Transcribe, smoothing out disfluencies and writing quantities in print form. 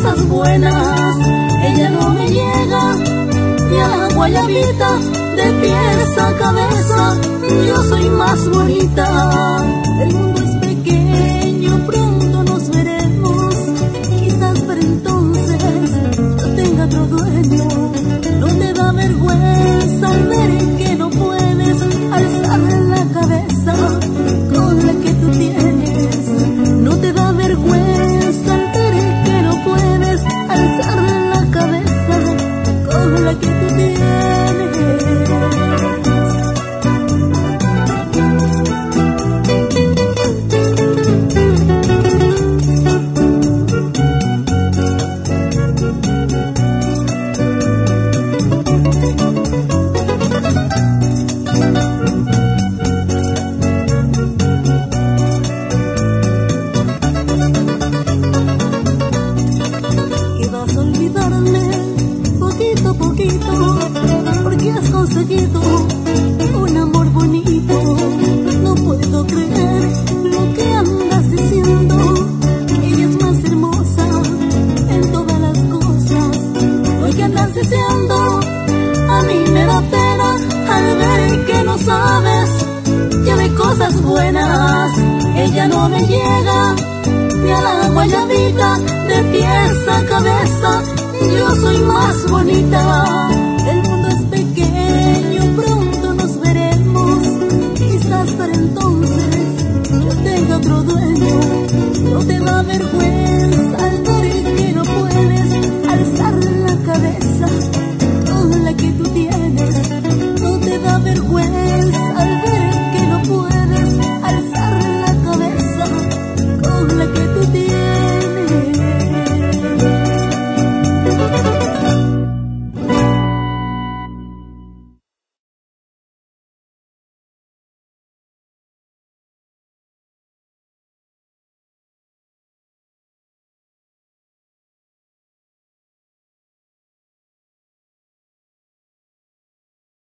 cosas buenas. Ella no me llega ni a la guayabita, de pies a cabeza yo soy más bonita. El mundo es pequeño, pronto nos veremos, quizás para entonces yo tenga otro dueño. No te da vergüenza al ver que no puedes alzar la cabeza con la que tú tienes. No te da vergüenza al ver que no puedes alzar la cabeza con la que tú tienes. Porque has conseguido un amor bonito. No puedo creer lo que andas diciendo. Ella es más hermosa en todas las cosas. Lo que andas diciendo a mí me da pena al ver que no sabes que de cosas buenas ella no me llega ni a la guayabita, de pies a cabeza yo soy más bonita. El mundo es pequeño, pronto nos veremos, quizás para entonces yo tenga otro dueño. No te da vergüenza